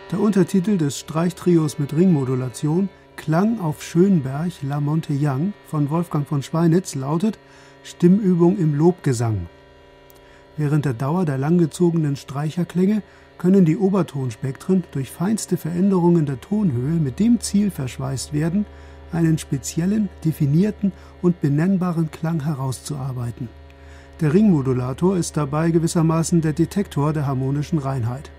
Der Untertitel des Streichtrios mit Ringmodulation Klang auf Schönberg La Monte-Young von Wolfgang von Schweinitz lautet Stimmübung im Lobgesang. Während der Dauer der langgezogenen Streicherklänge können die Obertonspektren durch feinste Veränderungen der Tonhöhe mit dem Ziel verschweißt werden, einen speziellen, definierten und benennbaren Klang herauszuarbeiten. Der Ringmodulator ist dabei gewissermaßen der Detektor der harmonischen Reinheit.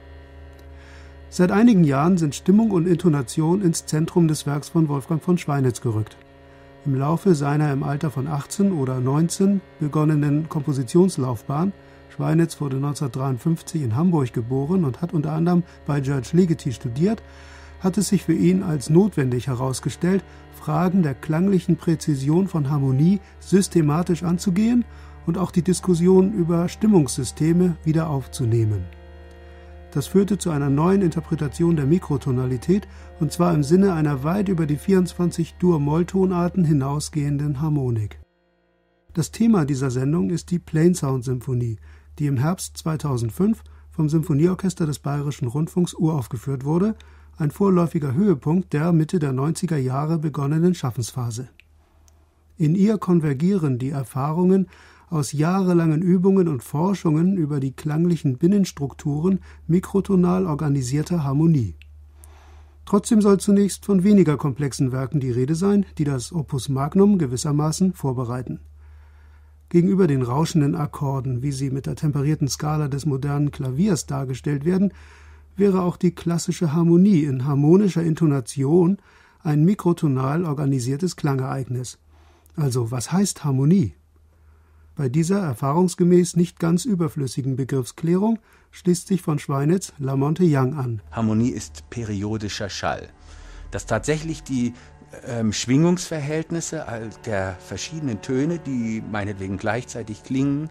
Seit einigen Jahren sind Stimmung und Intonation ins Zentrum des Werks von Wolfgang von Schweinitz gerückt. Im Laufe seiner im Alter von 18 oder 19 begonnenen Kompositionslaufbahn – Schweinitz wurde 1953 in Hamburg geboren und hat unter anderem bei George Ligeti studiert – hat es sich für ihn als notwendig herausgestellt, Fragen der klanglichen Präzision von Harmonie systematisch anzugehen und auch die Diskussion über Stimmungssysteme wieder aufzunehmen. Das führte zu einer neuen Interpretation der Mikrotonalität, und zwar im Sinne einer weit über die 24 Dur-Moll-Tonarten hinausgehenden Harmonik. Das Thema dieser Sendung ist die Plainsound-Symphonie, die im Herbst 2005 vom Symphonieorchester des Bayerischen Rundfunks uraufgeführt wurde, ein vorläufiger Höhepunkt der Mitte der 90er Jahre begonnenen Schaffensphase. In ihr konvergieren die Erfahrungen aus jahrelangen Übungen und Forschungen über die klanglichen Binnenstrukturen mikrotonal organisierter Harmonie. Trotzdem soll zunächst von weniger komplexen Werken die Rede sein, die das Opus Magnum gewissermaßen vorbereiten. Gegenüber den rauschenden Akkorden, wie sie mit der temperierten Skala des modernen Klaviers dargestellt werden, wäre auch die klassische Harmonie in harmonischer Intonation ein mikrotonal organisiertes Klangereignis. Also, was heißt Harmonie? Bei dieser erfahrungsgemäß nicht ganz überflüssigen Begriffsklärung schließt sich von Schweinitz La Monte-Young an. Harmonie ist periodischer Schall. Dass tatsächlich die Schwingungsverhältnisse der verschiedenen Töne, die meinetwegen gleichzeitig klingen,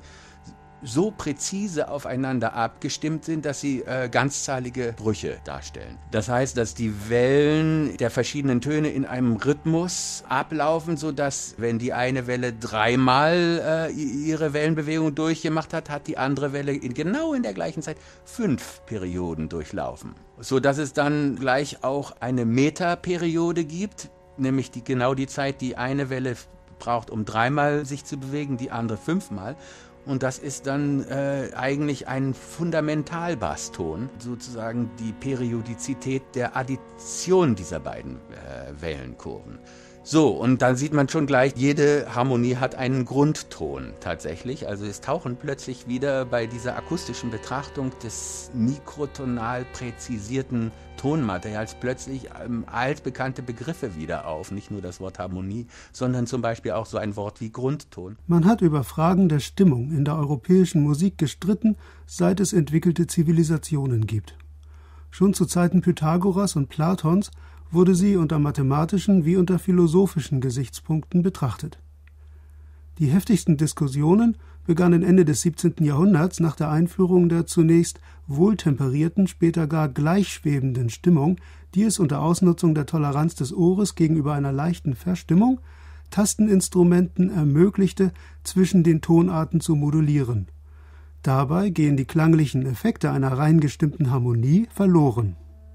so präzise aufeinander abgestimmt sind, dass sie ganzzahlige Brüche darstellen. Das heißt, dass die Wellen der verschiedenen Töne in einem Rhythmus ablaufen, sodass, wenn die eine Welle dreimal ihre Wellenbewegung durchgemacht hat, hat die andere Welle genau in der gleichen Zeit 5 Perioden durchlaufen. Sodass es dann gleich auch eine Metaperiode gibt, nämlich genau die Zeit, die eine Welle braucht, um 3-mal sich zu bewegen, die andere 5-mal. Und das ist dann eigentlich ein Fundamentalbasston, sozusagen die Periodizität der Addition dieser beiden Wellenkurven. So, und dann sieht man schon gleich, jede Harmonie hat einen Grundton tatsächlich. Also es tauchen plötzlich wieder bei dieser akustischen Betrachtung des mikrotonal präzisierten Tonmaterials plötzlich altbekannte Begriffe wieder auf. Nicht nur das Wort Harmonie, sondern zum Beispiel auch so ein Wort wie Grundton. Man hat über Fragen der Stimmung in der europäischen Musik gestritten, seit es entwickelte Zivilisationen gibt. Schon zu Zeiten Pythagoras und Platons wurde sie unter mathematischen wie unter philosophischen Gesichtspunkten betrachtet. Die heftigsten Diskussionen begannen Ende des 17. Jahrhunderts nach der Einführung der zunächst wohltemperierten, später gar gleichschwebenden Stimmung, die es unter Ausnutzung der Toleranz des Ohres gegenüber einer leichten Verstimmung Tasteninstrumenten ermöglichte, zwischen den Tonarten zu modulieren. Dabei gehen die klanglichen Effekte einer rein gestimmten Harmonie verloren.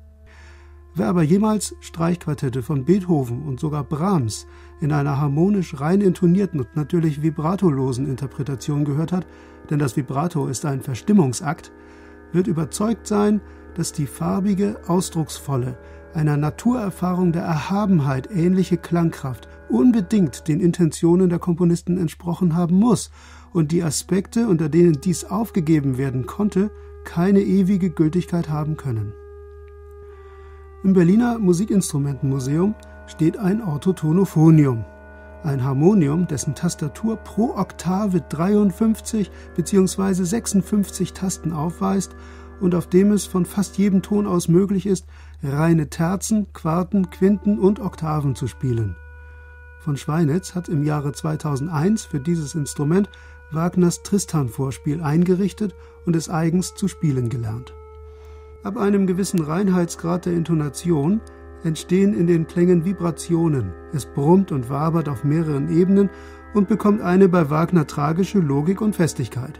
Wer aber jemals Streichquartette von Beethoven und sogar Brahms in einer harmonisch rein intonierten und natürlich vibratolosen Interpretation gehört hat, denn das Vibrato ist ein Verstimmungsakt, wird überzeugt sein, dass die farbige, ausdrucksvolle, einer Naturerfahrung der Erhabenheit ähnliche Klangkraft unbedingt den Intentionen der Komponisten entsprochen haben muss und die Aspekte, unter denen dies aufgegeben werden konnte, keine ewige Gültigkeit haben können. Im Berliner Musikinstrumentenmuseum steht ein Orthotonophonium, ein Harmonium, dessen Tastatur pro Oktave 53 bzw. 56 Tasten aufweist und auf dem es von fast jedem Ton aus möglich ist, reine Terzen, Quarten, Quinten und Oktaven zu spielen. Von Schweinitz hat im Jahre 2001 für dieses Instrument Wagners Tristan-Vorspiel eingerichtet und es eigens zu spielen gelernt. Ab einem gewissen Reinheitsgrad der Intonation entstehen in den Klängen Vibrationen. Es brummt und wabert auf mehreren Ebenen und bekommt eine bei Wagner tragische Logik und Festigkeit.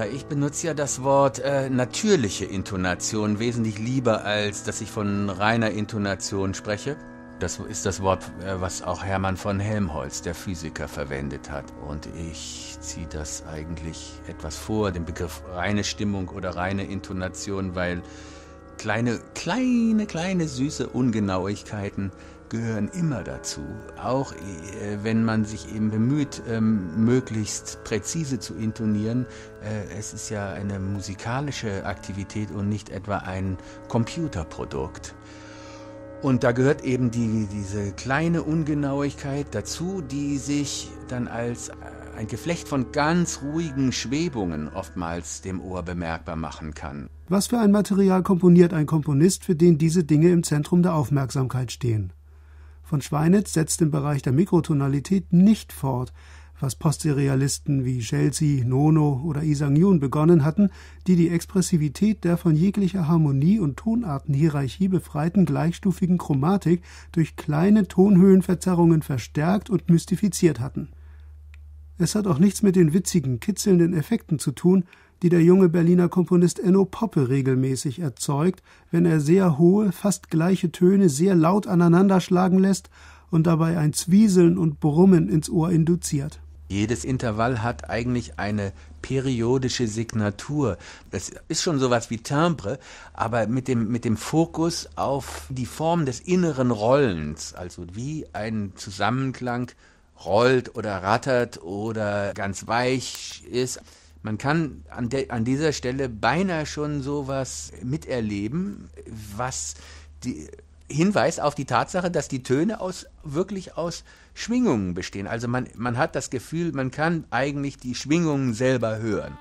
Ja, ich benutze ja das Wort natürliche Intonation wesentlich lieber, als dass ich von reiner Intonation spreche. Das ist das Wort, was auch Hermann von Helmholtz, der Physiker, verwendet hat. Und ich ziehe das eigentlich etwas vor, den Begriff reine Stimmung oder reine Intonation, weil kleine süße Ungenauigkeiten gehören immer dazu. Auch wenn man sich eben bemüht, möglichst präzise zu intonieren. Es ist ja eine musikalische Aktivität und nicht etwa ein Computerprodukt. Und da gehört eben diese kleine Ungenauigkeit dazu, die sich dann als ein Geflecht von ganz ruhigen Schwebungen oftmals dem Ohr bemerkbar machen kann. Was für ein Material komponiert ein Komponist, für den diese Dinge im Zentrum der Aufmerksamkeit stehen? Von Schweinitz setzt im Bereich der Mikrotonalität nicht fort, was Postserialisten wie Chelsea, Nono oder Isang-Yun begonnen hatten, die Expressivität der von jeglicher Harmonie und Tonartenhierarchie befreiten gleichstufigen Chromatik durch kleine Tonhöhenverzerrungen verstärkt und mystifiziert hatten. Es hat auch nichts mit den witzigen, kitzelnden Effekten zu tun, die der junge Berliner Komponist Enno Poppe regelmäßig erzeugt, wenn er sehr hohe, fast gleiche Töne sehr laut aneinanderschlagen lässt und dabei ein Zwieseln und Brummen ins Ohr induziert. Jedes Intervall hat eigentlich eine periodische Signatur. Das ist schon sowas wie Timbre, aber mit dem Fokus auf die Form des inneren Rollens, also wie ein Zusammenklang rollt oder rattert oder ganz weich ist. Man kann an dieser Stelle beinahe schon sowas miterleben, was hinweist auf die Tatsache, dass die Töne wirklich aus Schwingungen bestehen. Also man hat das Gefühl, man kann eigentlich die Schwingungen selber hören.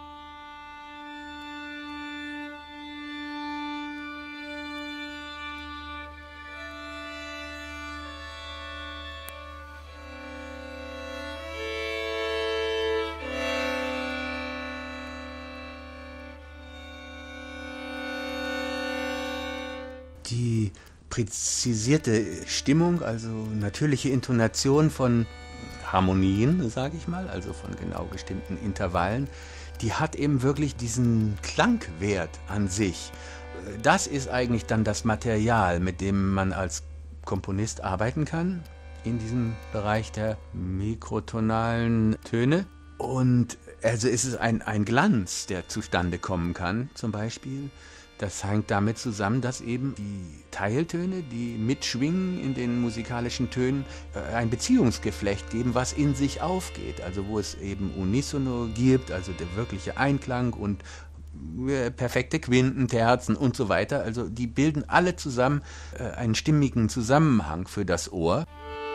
Die präzisierte Stimmung, also natürliche Intonation von Harmonien, sage ich mal, also von genau bestimmten Intervallen, die hat eben wirklich diesen Klangwert an sich. Das ist eigentlich dann das Material, mit dem man als Komponist arbeiten kann in diesem Bereich der mikrotonalen Töne. Und also ist es ein Glanz, der zustande kommen kann, zum Beispiel. Das hängt damit zusammen, dass eben die Teiltöne, die mitschwingen in den musikalischen Tönen, ein Beziehungsgeflecht geben, was in sich aufgeht. Also wo es eben Unisono gibt, also der wirkliche Einklang und perfekte Quinten, Terzen und so weiter. Also die bilden alle zusammen einen stimmigen Zusammenhang für das Ohr.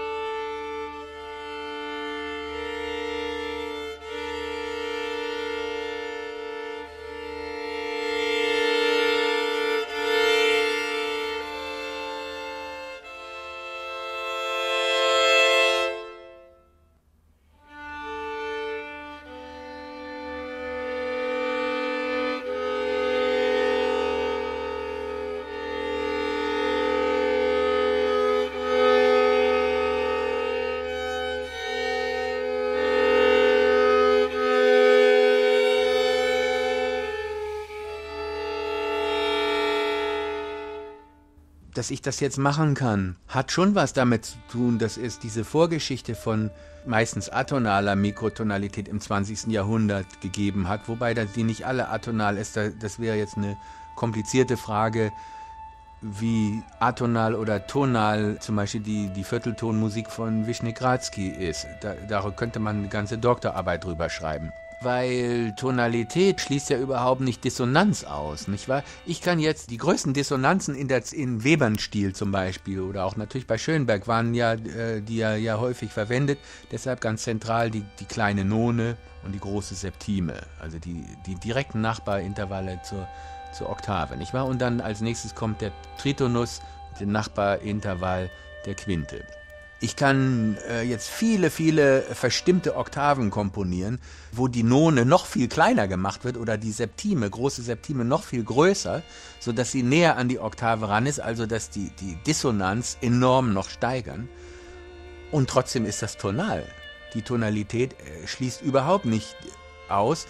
Dass ich das jetzt machen kann, hat schon was damit zu tun, dass es diese Vorgeschichte von meistens atonaler Mikrotonalität im 20. Jahrhundert gegeben hat, wobei die nicht alle atonal ist. Das wäre jetzt eine komplizierte Frage, wie atonal oder tonal zum Beispiel die Vierteltonmusik von Wisniewski ist. Da könnte man eine ganze Doktorarbeit drüber schreiben. Weil Tonalität schließt ja überhaupt nicht Dissonanz aus, nicht wahr? Ich kann jetzt die größten Dissonanzen in Webern-Stil zum Beispiel oder auch natürlich bei Schönberg waren ja, die ja häufig verwendet, deshalb ganz zentral die kleine None und die große Septime, also die direkten Nachbarintervalle zur Oktave, nicht wahr? Und dann als nächstes kommt der Tritonus, der Nachbarintervall der Quinte. Ich kann jetzt viele verstimmte Oktaven komponieren, wo die None noch viel kleiner gemacht wird oder die Septime, große Septime noch viel größer, sodass sie näher an die Oktave ran ist, also dass die Dissonanz enorm noch steigern. Und trotzdem ist das tonal. Die Tonalität schließt überhaupt nicht aus,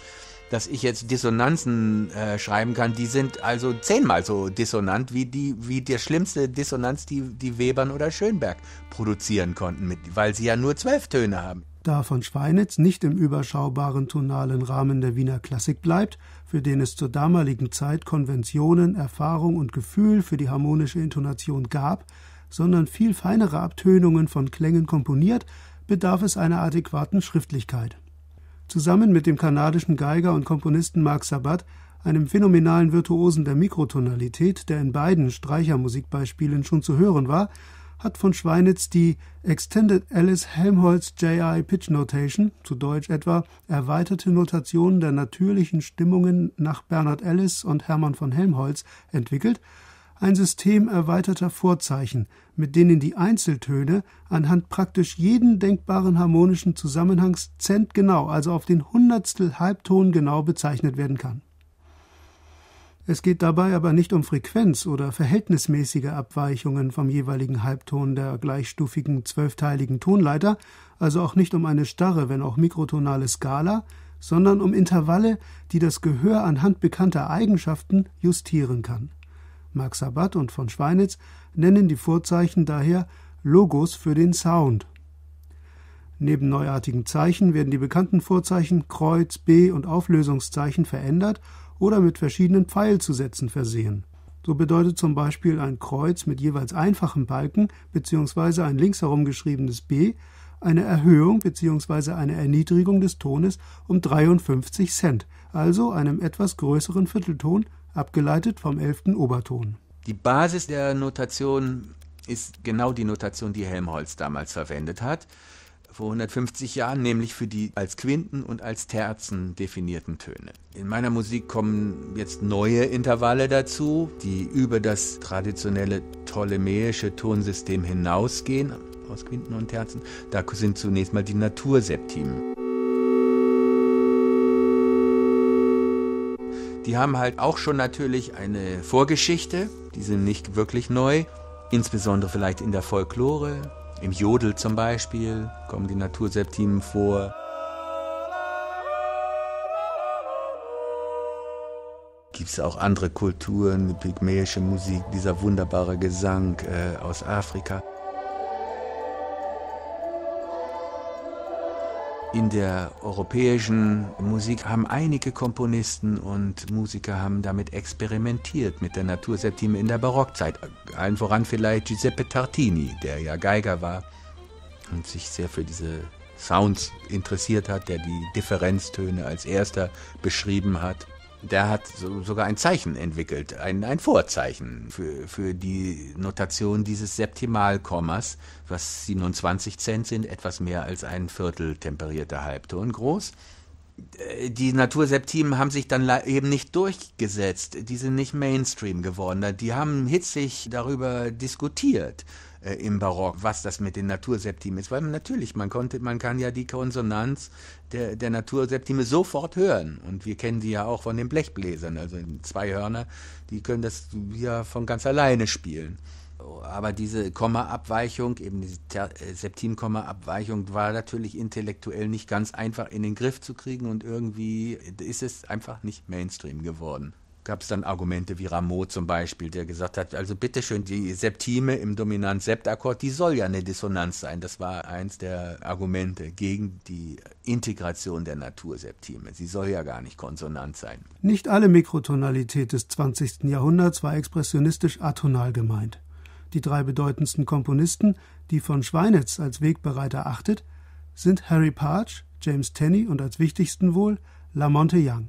dass ich jetzt Dissonanzen schreiben kann, die sind also 10-mal so dissonant wie der schlimmste Dissonanz, die Webern oder Schönberg produzieren konnten, weil sie ja nur 12 Töne haben. Da von Schweinitz nicht im überschaubaren tonalen Rahmen der Wiener Klassik bleibt, für den es zur damaligen Zeit Konventionen, Erfahrung und Gefühl für die harmonische Intonation gab, sondern viel feinere Abtönungen von Klängen komponiert, bedarf es einer adäquaten Schriftlichkeit. Zusammen mit dem kanadischen Geiger und Komponisten Marc Sabat, einem phänomenalen Virtuosen der Mikrotonalität, der in beiden Streichermusikbeispielen schon zu hören war, hat von Schweinitz die Extended Ellis-Helmholtz J.I. Pitch Notation, zu Deutsch etwa erweiterte Notation der natürlichen Stimmungen nach Bernard Ellis und Hermann von Helmholtz, entwickelt, ein System erweiterter Vorzeichen, mit denen die Einzeltöne anhand praktisch jeden denkbaren harmonischen Zusammenhangs zentgenau, also auf den Hundertstel Halbton genau bezeichnet werden kann. Es geht dabei aber nicht um Frequenz- oder verhältnismäßige Abweichungen vom jeweiligen Halbton der gleichstufigen 12-teiligen Tonleiter, also auch nicht um eine starre, wenn auch mikrotonale Skala, sondern um Intervalle, die das Gehör anhand bekannter Eigenschaften justieren kann. Marc Sabat und von Schweinitz nennen die Vorzeichen daher Logos für den Sound. Neben neuartigen Zeichen werden die bekannten Vorzeichen Kreuz, B und Auflösungszeichen verändert oder mit verschiedenen Pfeilzusätzen versehen. So bedeutet zum Beispiel ein Kreuz mit jeweils einfachem Balken bzw. ein linksherum geschriebenes B eine Erhöhung bzw. eine Erniedrigung des Tones um 53 Cent, also einem etwas größeren Viertelton, abgeleitet vom 11. Oberton. Die Basis der Notation ist genau die Notation, die Helmholtz damals verwendet hat, vor 150 Jahren, nämlich für die als Quinten und als Terzen definierten Töne. In meiner Musik kommen jetzt neue Intervalle dazu, die über das traditionelle ptolemäische Tonsystem hinausgehen, aus Quinten und Terzen. Da sind zunächst mal die Naturseptimen. Die haben halt auch schon natürlich eine Vorgeschichte, die sind nicht wirklich neu, insbesondere vielleicht in der Folklore, im Jodel zum Beispiel kommen die Naturseptimen vor. Gibt es auch andere Kulturen, die pygmäische Musik, dieser wunderbare Gesang aus Afrika. In der europäischen Musik haben einige Komponisten und Musiker haben damit experimentiert, mit der Naturseptime in der Barockzeit. Allen voran vielleicht Giuseppe Tartini, der ja Geiger war und sich sehr für diese Sounds interessiert hat, der die Differenztöne als erster beschrieben hat. Der hat sogar ein Zeichen entwickelt, ein Vorzeichen für die Notation dieses Septimalkommas, was 27 Cent sind, etwas mehr als ein Viertel temperierter Halbton groß. Die Naturseptimen haben sich dann eben nicht durchgesetzt, die sind nicht Mainstream geworden, die haben hitzig darüber diskutiert im Barock, was das mit den Naturseptimen ist, weil natürlich, man kann ja die Konsonanz der Naturseptime sofort hören und wir kennen die ja auch von den Blechbläsern, also Zweihörner, die können das ja von ganz alleine spielen. Aber diese Kommaabweichung, eben diese Septimkommaabweichung war natürlich intellektuell nicht ganz einfach in den Griff zu kriegen und irgendwie ist es einfach nicht Mainstream geworden. Gab es dann Argumente wie Rameau zum Beispiel, der gesagt hat, also bitteschön, die Septime im Dominant-Sept-Akkord, die soll ja eine Dissonanz sein. Das war eins der Argumente gegen die Integration der Naturseptime. Sie soll ja gar nicht konsonant sein. Nicht alle Mikrotonalität des 20. Jahrhunderts war expressionistisch atonal gemeint. Die drei bedeutendsten Komponisten, die von Schweinitz als Wegbereiter achtet, sind Harry Partch, James Tenney und als wichtigsten wohl La Monte Young.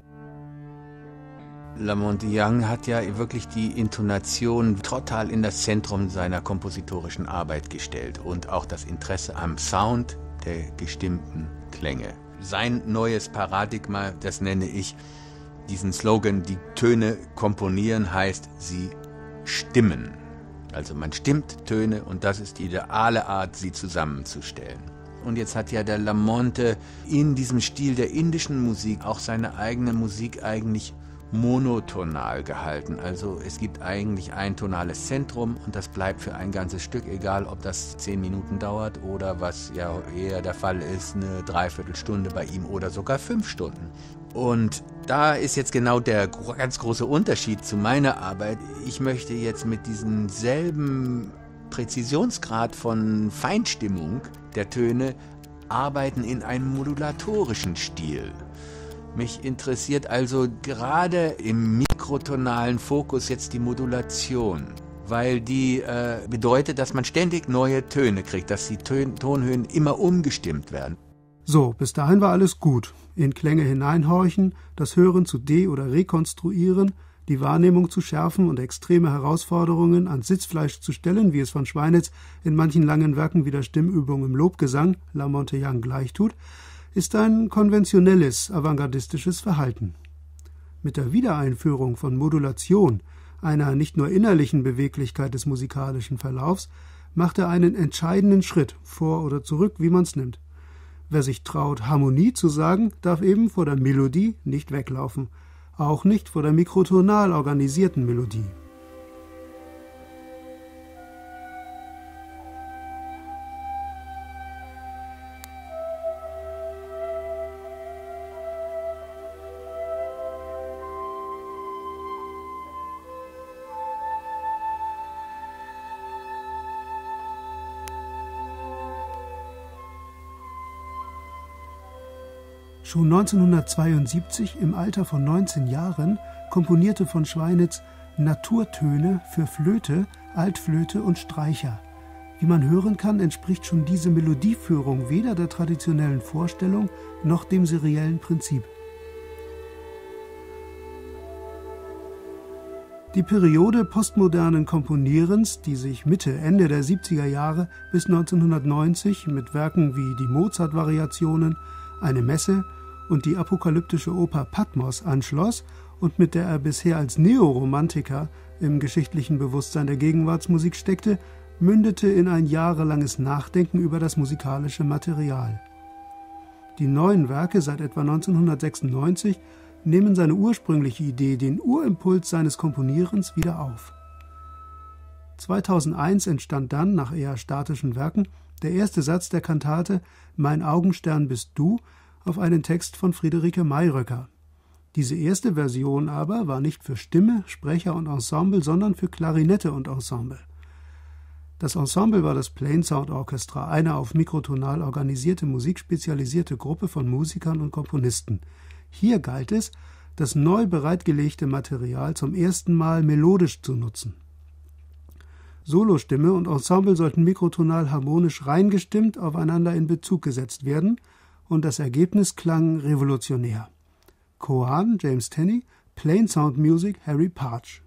La Monte Young hat ja wirklich die Intonation total in das Zentrum seiner kompositorischen Arbeit gestellt und auch das Interesse am Sound der gestimmten Klänge. Sein neues Paradigma, das nenne ich diesen Slogan, die Töne komponieren heißt, sie stimmen. Also man stimmt Töne und das ist die ideale Art, sie zusammenzustellen. Und jetzt hat ja der La Monte in diesem Stil der indischen Musik auch seine eigene Musik eigentlich monotonal gehalten. Also es gibt eigentlich ein tonales Zentrum und das bleibt für ein ganzes Stück, egal ob das 10 Minuten dauert oder was ja eher der Fall ist, eine Dreiviertelstunde bei ihm oder sogar 5 Stunden. Und da ist jetzt genau der ganz große Unterschied zu meiner Arbeit. Ich möchte jetzt mit diesem selben Präzisionsgrad von Feinstimmung der Töne arbeiten in einem modulatorischen Stil. Mich interessiert also gerade im mikrotonalen Fokus jetzt die Modulation, weil die bedeutet, dass man ständig neue Töne kriegt, dass die Tonhöhen immer umgestimmt werden. So, bis dahin war alles gut. In Klänge hineinhorchen, das Hören zu oder rekonstruieren, die Wahrnehmung zu schärfen und extreme Herausforderungen ans Sitzfleisch zu stellen, wie es von Schweinitz in manchen langen Werken wie der Stimmübung im Lobgesang La Monte-Young gleichtut, ist ein konventionelles, avantgardistisches Verhalten. Mit der Wiedereinführung von Modulation, einer nicht nur innerlichen Beweglichkeit des musikalischen Verlaufs, macht er einen entscheidenden Schritt, vor oder zurück, wie man's nimmt. Wer sich traut, Harmonie zu sagen, darf eben vor der Melodie nicht weglaufen, auch nicht vor der mikrotonal organisierten Melodie. Schon 1972, im Alter von 19 Jahren, komponierte von Schweinitz Naturtöne für Flöte, Altflöte und Streicher. Wie man hören kann, entspricht schon diese Melodieführung weder der traditionellen Vorstellung noch dem seriellen Prinzip. Die Periode postmodernen Komponierens, die sich Mitte, Ende der 70er Jahre bis 1990 mit Werken wie die Mozart-Variationen, eine Messe und die apokalyptische Oper Patmos anschloss und mit der er bisher als Neoromantiker im geschichtlichen Bewusstsein der Gegenwartsmusik steckte, mündete in ein jahrelanges Nachdenken über das musikalische Material. Die neuen Werke seit etwa 1996 nehmen seine ursprüngliche Idee, den Urimpuls seines Komponierens, wieder auf. 2001 entstand dann, nach eher statischen Werken, der erste Satz der Kantate »Mein Augenstern bist du« auf einen Text von Friederike Mayröcker. Diese erste Version aber war nicht für Stimme, Sprecher und Ensemble, sondern für Klarinette und Ensemble. Das Ensemble war das Plain Sound Orchestra, eine auf mikrotonal organisierte Musik spezialisierte Gruppe von Musikern und Komponisten. Hier galt es, das neu bereitgelegte Material zum ersten Mal melodisch zu nutzen. Solostimme und Ensemble sollten mikrotonal harmonisch reingestimmt aufeinander in Bezug gesetzt werden, und das Ergebnis klang revolutionär. Cohan, James Tenney, Plain Sound Music, Harry Partch.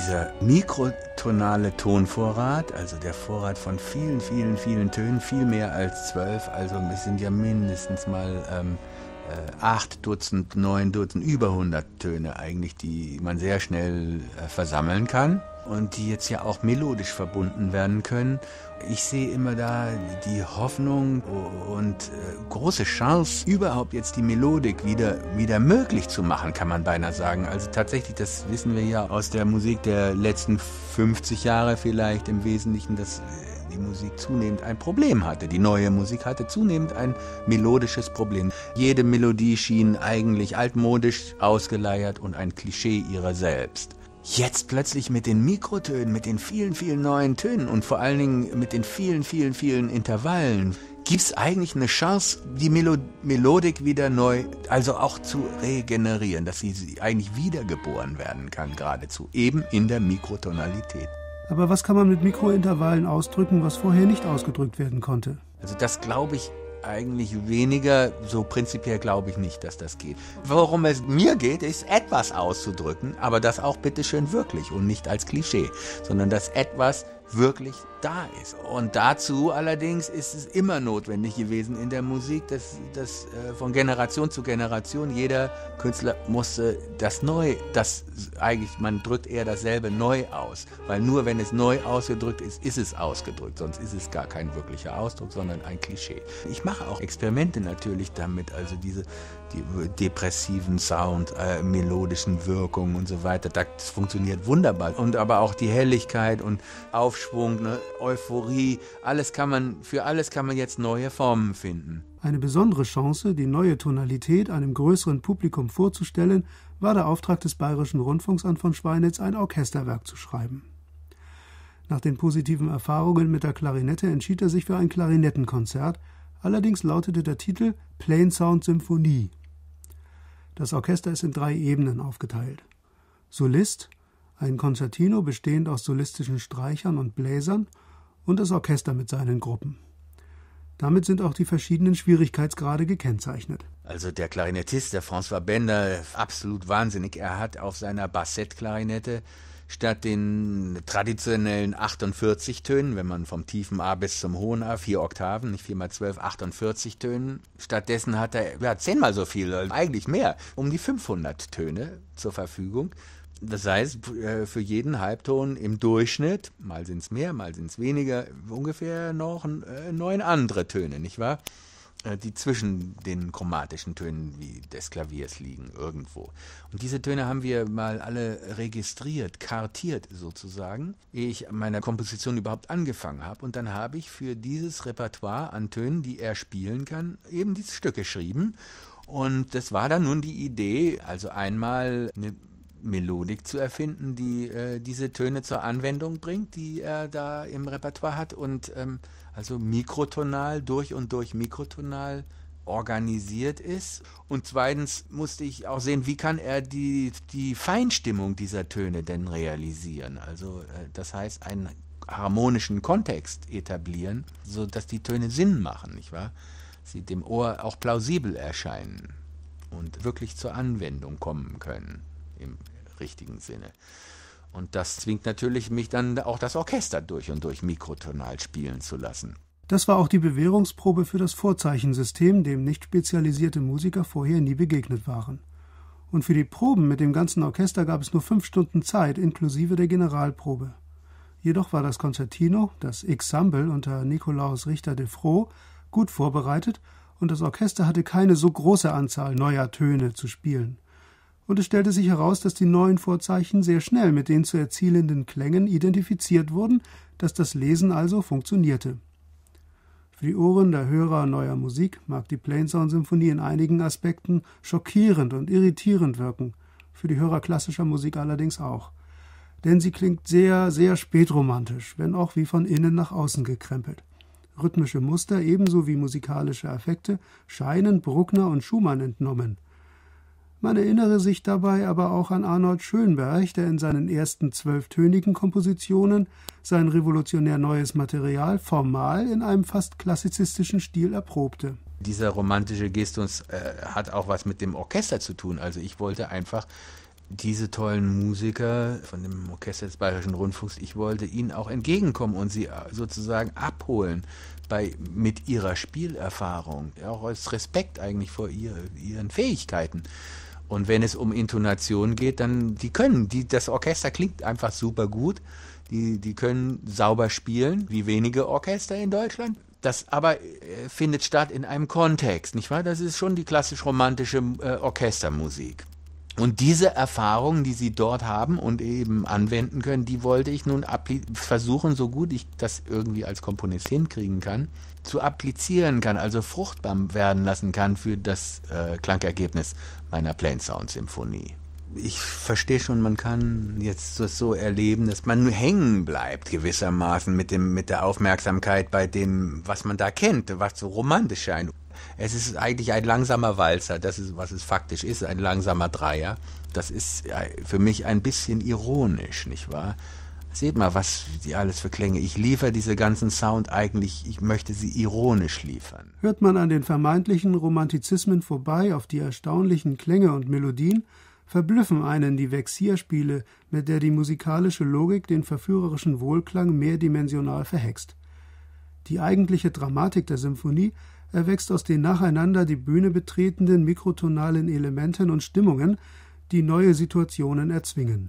Dieser mikrotonale Tonvorrat, also der Vorrat von vielen, vielen, vielen Tönen, viel mehr als 12, also es sind ja mindestens mal 8 Dutzend, 9 Dutzend, über 100 Töne eigentlich, die man sehr schnell versammeln kann und die jetzt ja auch melodisch verbunden werden können. Ich sehe immer da die Hoffnung und große Chance, überhaupt jetzt die Melodik wieder möglich zu machen, kann man beinahe sagen. Also tatsächlich, das wissen wir ja aus der Musik der letzten 50 Jahre vielleicht im Wesentlichen, dass die Musik zunehmend ein Problem hatte. Die neue Musik hatte zunehmend ein melodisches Problem. Jede Melodie schien eigentlich altmodisch, ausgeleiert und ein Klischee ihrer selbst. Jetzt plötzlich mit den Mikrotönen, mit den vielen, vielen neuen Tönen und vor allen Dingen mit den vielen, vielen, vielen Intervallen, gibt es eigentlich eine Chance, die Melodik wieder neu, also auch zu regenerieren, dass sie eigentlich wiedergeboren werden kann, geradezu, eben in der Mikrotonalität. Aber was kann man mit Mikrointervallen ausdrücken, was vorher nicht ausgedrückt werden konnte? Also das glaube ich eigentlich weniger, so prinzipiell glaube ich nicht, dass das geht. Worum es mir geht, ist etwas auszudrücken, aber das auch bitteschön wirklich und nicht als Klischee, sondern dass etwas wirklich da ist. Und dazu allerdings ist es immer notwendig gewesen in der Musik, dass von Generation zu Generation jeder Künstler musste man drückt eher dasselbe neu aus, weil nur wenn es neu ausgedrückt ist, ist es ausgedrückt, sonst ist es gar kein wirklicher Ausdruck, sondern ein Klischee. Ich mache auch Experimente natürlich damit, also die depressiven Sound, melodischen Wirkungen und so weiter, das funktioniert wunderbar. Und aber auch die Helligkeit und Aufschwung, ne, Euphorie, für alles kann man jetzt neue Formen finden. Eine besondere Chance, die neue Tonalität einem größeren Publikum vorzustellen, war der Auftrag des Bayerischen Rundfunks an von Schweinitz, ein Orchesterwerk zu schreiben. Nach den positiven Erfahrungen mit der Klarinette entschied er sich für ein Klarinettenkonzert, allerdings lautete der Titel Plain Sound Symphonie. Das Orchester ist in 3 Ebenen aufgeteilt. Solist, ein Concertino bestehend aus solistischen Streichern und Bläsern und das Orchester mit seinen Gruppen. Damit sind auch die verschiedenen Schwierigkeitsgrade gekennzeichnet. Also der Klarinettist, der François Bender, absolut wahnsinnig. Er hat auf seiner Bassett-Klarinette statt den traditionellen 48 Tönen, wenn man vom tiefen A bis zum hohen A, 4 Oktaven, nicht 4 mal 12, 48 Tönen, stattdessen hat er 10-mal so viel, eigentlich mehr, um die 500 Töne zur Verfügung. Das heißt, für jeden Halbton im Durchschnitt, mal sind es mehr, mal sind es weniger, ungefähr noch 9 andere Töne, nicht wahr? Die zwischen den chromatischen Tönen wie des Klaviers liegen irgendwo. Und diese Töne haben wir mal alle registriert, kartiert sozusagen, ehe ich meiner Komposition überhaupt angefangen habe. Und dann habe ich für dieses Repertoire an Tönen, die er spielen kann, eben dieses Stück geschrieben. Und das war dann nun die Idee, also einmal eine Melodik zu erfinden, die diese Töne zur Anwendung bringt, die er da im Repertoire hat und also mikrotonal, durch und durch mikrotonal organisiert ist. Und zweitens musste ich auch sehen, wie kann er die Feinstimmung dieser Töne denn realisieren. Also das heißt, einen harmonischen Kontext etablieren, sodass die Töne Sinn machen, nicht wahr? Sie dem Ohr auch plausibel erscheinen und wirklich zur Anwendung kommen können im richtigen Sinne. Und das zwingt natürlich mich dann auch das Orchester durch und durch mikrotonal spielen zu lassen. Das war auch die Bewährungsprobe für das Vorzeichensystem, dem nicht spezialisierte Musiker vorher nie begegnet waren. Und für die Proben mit dem ganzen Orchester gab es nur 5 Stunden Zeit, inklusive der Generalprobe. Jedoch war das Concertino, das Ensemble unter Nikolaus Richter-de-Froh, gut vorbereitet und das Orchester hatte keine so große Anzahl neuer Töne zu spielen. Und es stellte sich heraus, dass die neuen Vorzeichen sehr schnell mit den zu erzielenden Klängen identifiziert wurden, dass das Lesen also funktionierte. Für die Ohren der Hörer neuer Musik mag die Plain Sound Symphonie in einigen Aspekten schockierend und irritierend wirken, für die Hörer klassischer Musik allerdings auch. Denn sie klingt sehr, sehr spätromantisch, wenn auch wie von innen nach außen gekrempelt. Rhythmische Muster ebenso wie musikalische Effekte scheinen Bruckner und Schumann entnommen. Man erinnere sich dabei aber auch an Arnold Schönberg, der in seinen ersten 12-tönigen Kompositionen sein revolutionär neues Material formal in einem fast klassizistischen Stil erprobte. Dieser romantische Gestus hat auch was mit dem Orchester zu tun. Also ich wollte einfach diese tollen Musiker von dem Orchester des Bayerischen Rundfunks, ich wollte ihnen auch entgegenkommen und sie sozusagen abholen mit ihrer Spielerfahrung, auch aus Respekt eigentlich vor ihren Fähigkeiten. Und wenn es um Intonation geht, dann das Orchester klingt einfach super gut, die können sauber spielen, wie wenige Orchester in Deutschland. Das aber findet statt in einem Kontext, nicht wahr? Das ist schon die klassisch-romantische Orchestermusik. Und diese Erfahrungen, die sie dort haben und eben anwenden können, die wollte ich nun versuchen, so gut ich das irgendwie als Komponist hinkriegen kann, zu applizieren kann, also fruchtbar werden lassen kann für das Klangergebnis meiner Plain Sound Symphonie. Ich verstehe schon, man kann jetzt das so erleben, dass man hängen bleibt gewissermaßen mit der Aufmerksamkeit bei dem, was man da kennt, was so romantisch scheint. Es ist eigentlich ein langsamer Walzer, das ist, was es faktisch ist, ein langsamer Dreier. Das ist für mich ein bisschen ironisch, nicht wahr? Seht mal, was die alles für Klänge. Ich liefere diese ganzen Sound eigentlich, ich möchte sie ironisch liefern. Hört man an den vermeintlichen Romantizismen vorbei auf die erstaunlichen Klänge und Melodien, verblüffen einen die Vexierspiele, mit der die musikalische Logik den verführerischen Wohlklang mehrdimensional verhext. Die eigentliche Dramatik der Symphonie erwächst aus den nacheinander die Bühne betretenden mikrotonalen Elementen und Stimmungen, die neue Situationen erzwingen.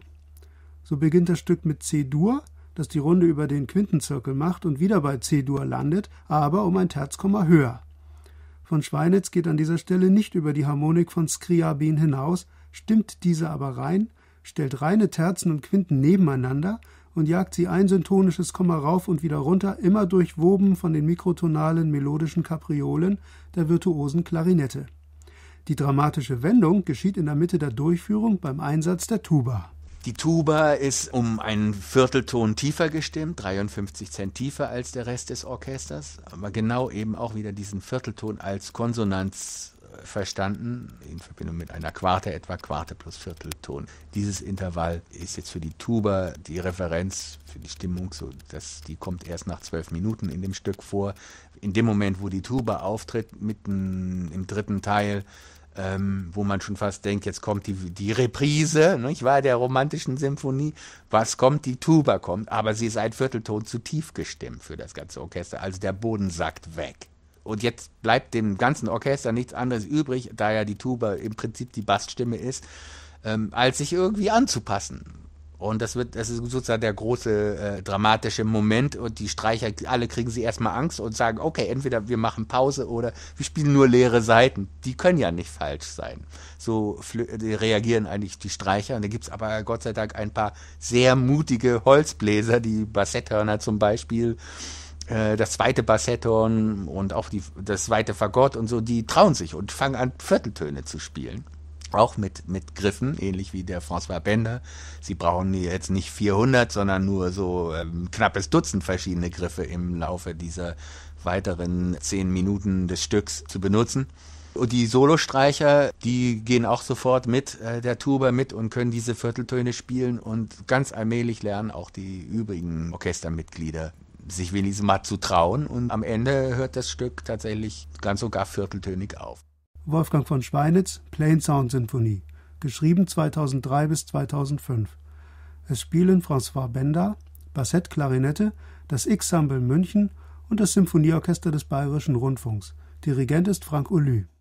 So beginnt das Stück mit C-Dur, das die Runde über den Quintenzirkel macht und wieder bei C-Dur landet, aber um ein Terzkomma höher. Von Schweinitz geht an dieser Stelle nicht über die Harmonik von Scriabin hinaus, stimmt diese aber rein, stellt reine Terzen und Quinten nebeneinander und jagt sie ein syntonisches Komma rauf und wieder runter, immer durchwoben von den mikrotonalen melodischen Kapriolen der virtuosen Klarinette. Die dramatische Wendung geschieht in der Mitte der Durchführung beim Einsatz der Tuba. Die Tuba ist um einen Viertelton tiefer gestimmt, 53 Cent tiefer als der Rest des Orchesters, aber genau eben auch wieder diesen Viertelton als Konsonanz verstanden, in Verbindung mit einer Quarte, etwa Quarte plus Viertelton. Dieses Intervall ist jetzt für die Tuba die Referenz für die Stimmung, die kommt erst nach 12 Minuten in dem Stück vor. In dem Moment, wo die Tuba auftritt, mitten im dritten Teil, wo man schon fast denkt, jetzt kommt die Reprise, nicht wahr, der romantischen Symphonie. Was kommt? Die Tuba kommt, aber sie ist ein Viertelton zu tief gestimmt für das ganze Orchester, also der Boden sackt weg. Und jetzt bleibt dem ganzen Orchester nichts anderes übrig, da ja die Tuba im Prinzip die Bassstimme ist, als sich irgendwie anzupassen. Und das ist sozusagen der große dramatische Moment und die Streicher, alle kriegen sie erstmal Angst und sagen, okay, entweder wir machen Pause oder wir spielen nur leere Seiten. Die können ja nicht falsch sein. So reagieren eigentlich die Streicher und da gibt's aber Gott sei Dank ein paar sehr mutige Holzbläser, die Bassetthörner zum Beispiel, das zweite Bassetthorn und auch das zweite Fagott und so, die trauen sich und fangen an, Vierteltöne zu spielen. Auch mit Griffen, ähnlich wie der François Benda. Sie brauchen jetzt nicht 400, sondern nur so knappes Dutzend verschiedene Griffe im Laufe dieser weiteren 10 Minuten des Stücks zu benutzen. Und die Solostreicher, die gehen auch sofort mit der Tuba mit und können diese Vierteltöne spielen und ganz allmählich lernen auch die übrigen Orchestermitglieder sich wenigstens mal zu trauen und am Ende hört das Stück tatsächlich ganz sogar vierteltönig auf. Wolfgang von Schweinitz, Plain Sound Symphonie, geschrieben 2003 bis 2005. Es spielen François Benda, Bassett, Klarinette, das Ensemble München und das Symphonieorchester des Bayerischen Rundfunks. Dirigent ist Frank Oly.